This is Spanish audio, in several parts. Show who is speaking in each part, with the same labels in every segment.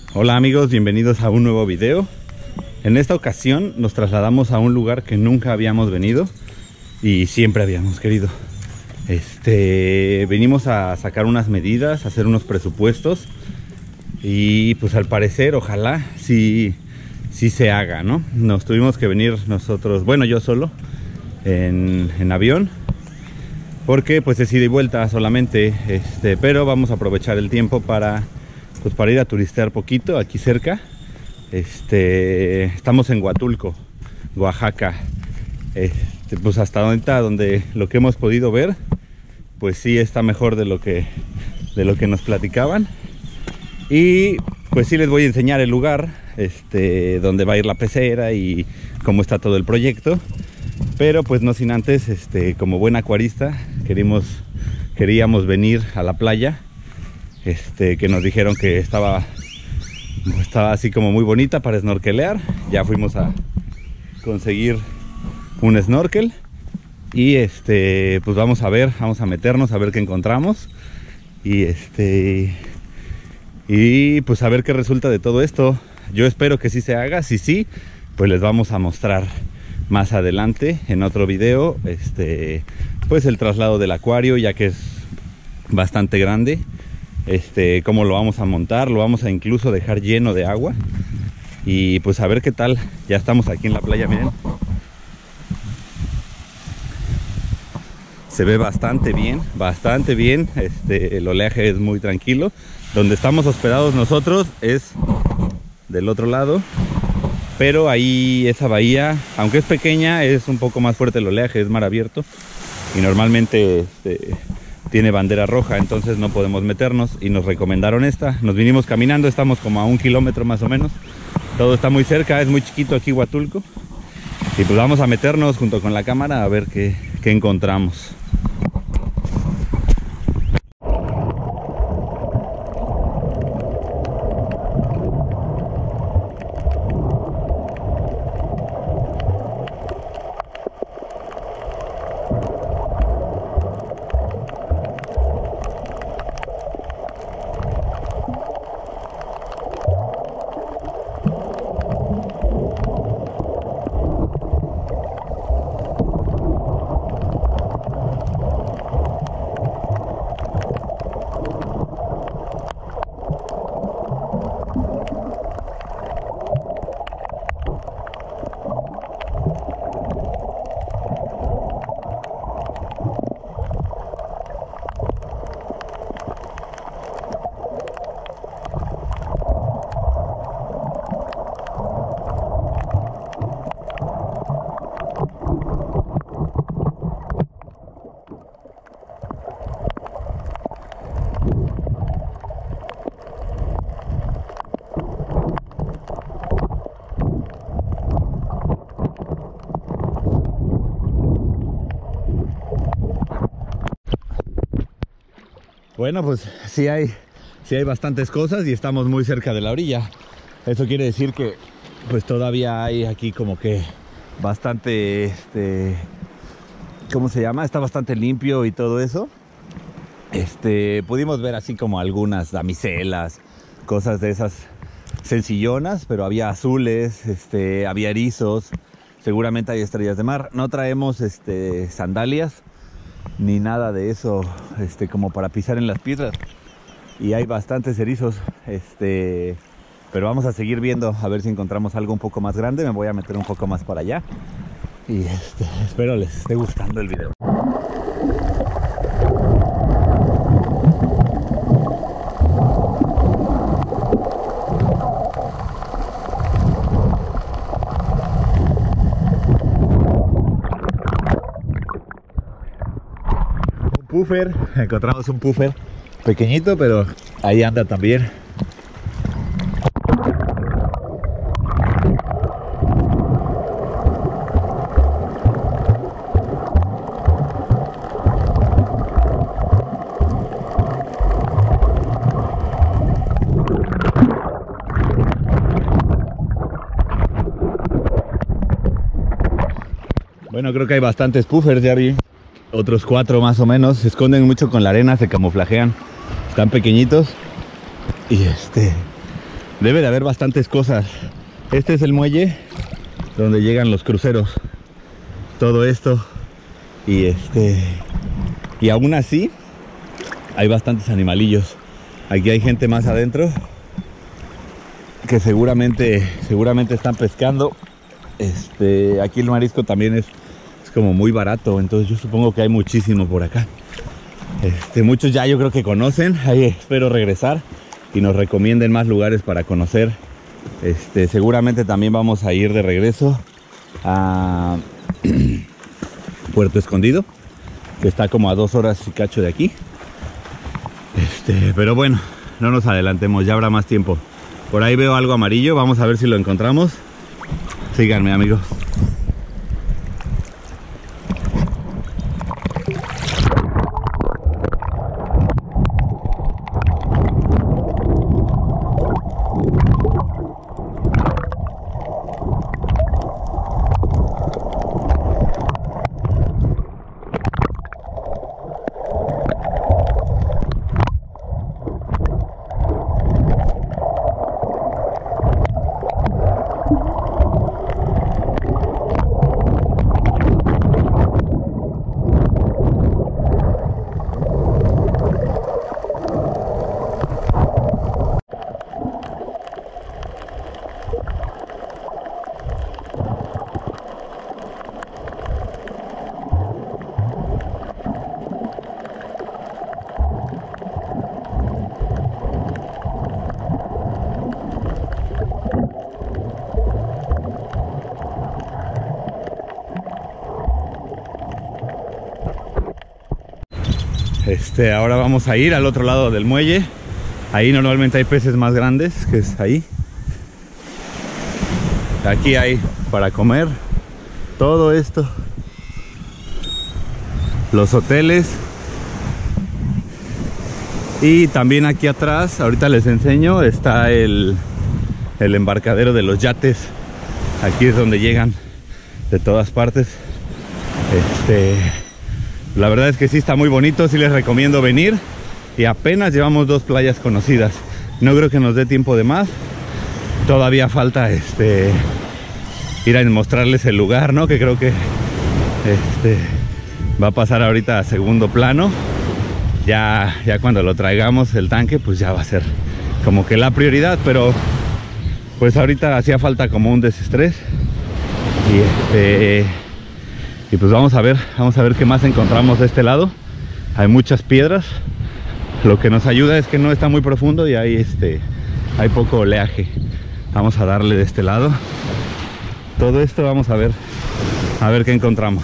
Speaker 1: Hola amigos, bienvenidos a un nuevo video. En esta ocasión nos trasladamos a un lugar que nunca habíamos venido y siempre habíamos querido. Venimos a sacar unas medidas, a hacer unos presupuestos y pues al parecer, ojalá sí se haga, ¿no? Nos tuvimos que venir nosotros, bueno, yo solo en avión, porque pues es ida y vuelta solamente, pero vamos a aprovechar el tiempo para ir a turistear poquito aquí cerca. Estamos en Huatulco, Oaxaca. Pues hasta ahorita, donde lo que hemos podido ver, pues sí está mejor de lo que nos platicaban. Y pues sí les voy a enseñar el lugar, donde va a ir la pecera y cómo está todo el proyecto. Pero pues no sin antes, como buen acuarista, queríamos venir a la playa. Que nos dijeron que estaba así como muy bonita para snorkelear. Ya fuimos a conseguir un snorkel y pues vamos a meternos a ver qué encontramos y pues a ver qué resulta de todo esto. Yo espero que sí se haga. Si sí, pues les vamos a mostrar más adelante en otro video pues el traslado del acuario, ya que es bastante grande. Cómo lo vamos a montar, lo vamos a incluso dejar lleno de agua y pues a ver qué tal. Ya estamos aquí en la playa, miren, se ve bastante bien, el oleaje es muy tranquilo. Donde estamos hospedados nosotros es del otro lado, pero ahí esa bahía, aunque es pequeña, es un poco más fuerte el oleaje, es mar abierto y normalmente tiene bandera roja, entonces no podemos meternos y nos recomendaron esta. Nos vinimos caminando, estamos como a 1 kilómetro más o menos. Todo está muy cerca, es muy chiquito aquí Huatulco. Y pues vamos a meternos junto con la cámara a ver qué encontramos. Bueno, pues sí hay bastantes cosas y estamos muy cerca de la orilla. Eso quiere decir que pues todavía hay aquí como que bastante, ¿cómo se llama? Está bastante limpio y todo eso. Pudimos ver así como algunas damiselas, cosas de esas sencillonas, pero había azules, había erizos, seguramente hay estrellas de mar. No traemos sandalias ni nada de eso, como para pisar en las piedras, y hay bastantes erizos, pero vamos a seguir viendo a ver si encontramos algo un poco más grande. Me voy a meter un poco más para allá y espero les esté gustando el video. Puffer, encontramos un puffer pequeñito, pero ahí anda también. Bueno, creo que hay bastantes puffers, ya vi. Otros 4 más o menos. Se esconden mucho con la arena, se camuflajean. Están pequeñitos. Y debe de haber bastantes cosas. Este es el muelle donde llegan los cruceros. Todo esto. Y aún así hay bastantes animalillos. Aquí hay gente más adentro que seguramente están pescando. Aquí el marisco también es como muy barato, entonces yo supongo que hay muchísimo por acá. Muchos ya yo creo que conocen. Ahí espero regresar y nos recomienden más lugares para conocer. Seguramente también vamos a ir de regreso a Puerto Escondido, que está como a 2 horas y cacho de aquí. Pero bueno, no nos adelantemos, ya habrá más tiempo. Por ahí veo algo amarillo, vamos a ver si lo encontramos. Síganme, amigos. Ahora vamos a ir al otro lado del muelle. Ahí normalmente hay peces más grandes, que es ahí. Aquí hay para comer. Todo esto. Los hoteles. Y también aquí atrás, ahorita les enseño, está el embarcadero de los yates. Aquí es donde llegan de todas partes. La verdad es que sí está muy bonito, sí les recomiendo venir. Y apenas llevamos 2 playas conocidas. No creo que nos dé tiempo de más. Todavía falta ir a mostrarles el lugar, ¿no? Que creo que va a pasar ahorita a segundo plano. Ya cuando lo traigamos el tanque, pues ya va a ser como que la prioridad. Pero pues ahorita hacía falta como un desestrés. Y pues vamos a ver qué más encontramos de este lado. Hay muchas piedras. Lo que nos ayuda es que no está muy profundo y hay poco oleaje. Vamos a darle de este lado. Todo esto vamos a ver qué encontramos.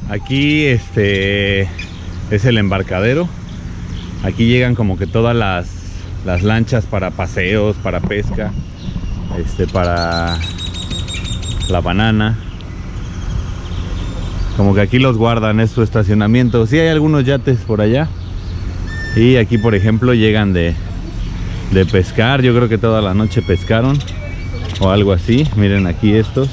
Speaker 1: Aquí es el embarcadero. Aquí llegan como que todas las lanchas para paseos, para pesca, para la banana. Como que aquí los guardan, es su estacionamiento. Sí hay algunos yates por allá. Y aquí, por ejemplo, llegan de pescar. Yo creo que toda la noche pescaron o algo así. Miren aquí estos.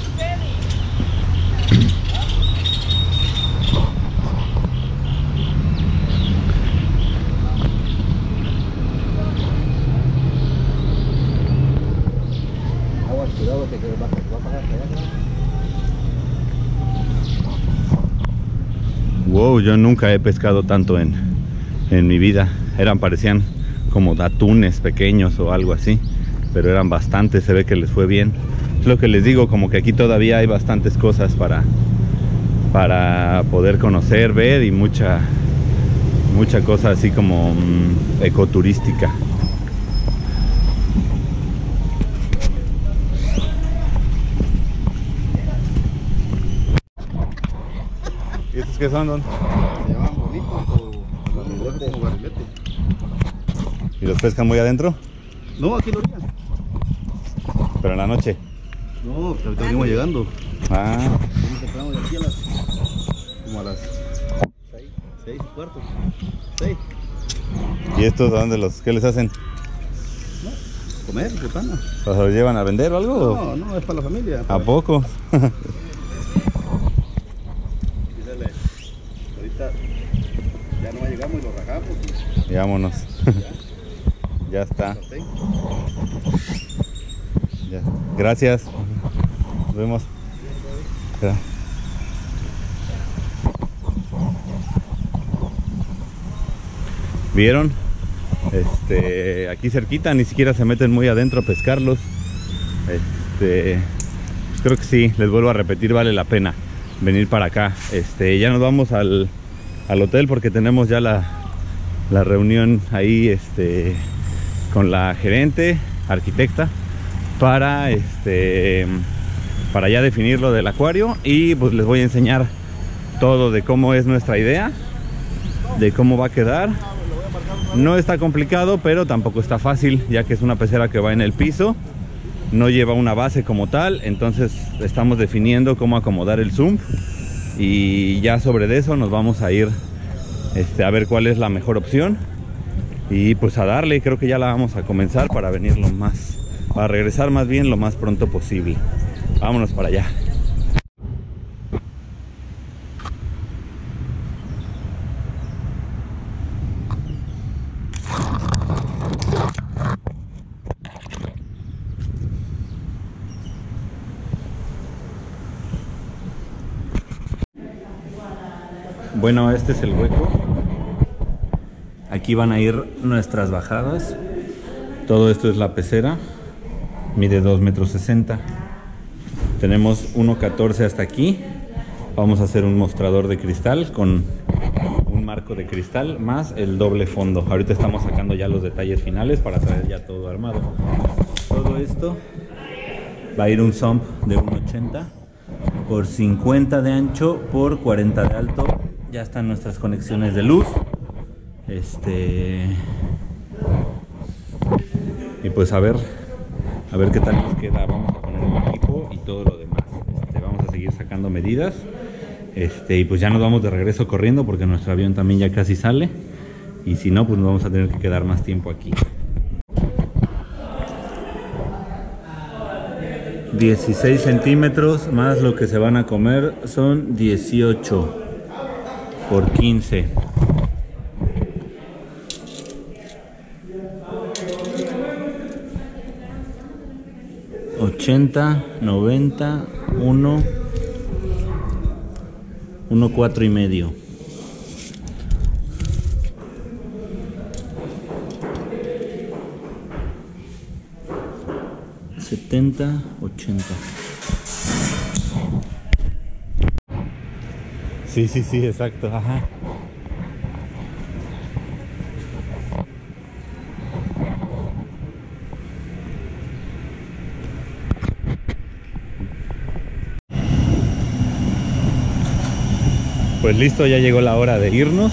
Speaker 1: Wow, yo nunca he pescado tanto en mi vida. Parecían como atunes pequeños o algo así, pero eran bastantes, se ve que les fue bien. Es lo que les digo, como que aquí todavía hay bastantes cosas para poder conocer, ver, y mucha cosa así como ecoturística. ¿Y estos qué son, Don?
Speaker 2: Se llaman bonitos o barrilete.
Speaker 1: ¿Y los pescan muy adentro?
Speaker 2: No, aquí lo orillan.
Speaker 1: Pero en la noche.
Speaker 2: No, ahorita venimos llegando.
Speaker 1: Ah,
Speaker 2: Venimos temprano de aquí como a las 6:15. 6.
Speaker 1: ¿y estos a dónde qué les hacen?
Speaker 2: No, comer, botana.
Speaker 1: ¿Los llevan a vender o algo?
Speaker 2: No, es para la familia.
Speaker 1: ¿A poco?
Speaker 2: Dígale, ahorita ya no llegamos y lo rajamos.
Speaker 1: Y vámonos. Ya está. Ya. Gracias. Nos vemos. Ya. ¿Vieron? Aquí cerquita, ni siquiera se meten muy adentro a pescarlos. Pues creo que sí, les vuelvo a repetir, vale la pena venir para acá. Ya nos vamos al hotel porque tenemos ya la reunión ahí con la gerente, arquitecta, para ya definir lo del acuario, y pues les voy a enseñar todo de cómo es nuestra idea, de cómo va a quedar. No está complicado, pero tampoco está fácil, ya que es una pecera que va en el piso, no lleva una base como tal. Entonces estamos definiendo cómo acomodar el sump, y ya sobre eso nos vamos a ir a ver cuál es la mejor opción, y pues a darle. Creo que ya la vamos a comenzar para venir para regresar más bien lo más pronto posible. Vámonos para allá. Bueno, este es el hueco. Aquí van a ir nuestras bajadas. Todo esto es la pecera. Mide 2,60 m. Tenemos 1,14 hasta aquí. Vamos a hacer un mostrador de cristal con un marco de cristal más el doble fondo. Ahorita estamos sacando ya los detalles finales para traer ya todo armado. Todo esto va a ir un sump de 1,80 por 50 de ancho por 40 de alto. Ya están nuestras conexiones de luz. Y pues a ver qué tal nos queda. Vamos a poner un equipo y todo lo demás. Vamos a seguir sacando medidas. Y pues ya nos vamos de regreso corriendo porque nuestro avión también ya casi sale. Y si no, pues nos vamos a tener que quedar más tiempo aquí. 16 centímetros más lo que se van a comer son 18 por 15. $80, $90, 1,4 y medio. $70, $80. Sí, exacto, ajá. Pues pues listo, ya llegó la hora de irnos.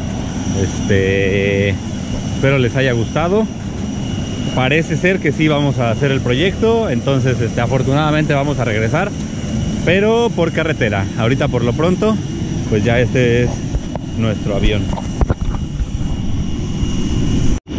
Speaker 1: Espero les haya gustado. Parece ser que sí vamos a hacer el proyecto, entonces afortunadamente vamos a regresar, pero por carretera. Ahorita por lo pronto, pues ya este es nuestro avión.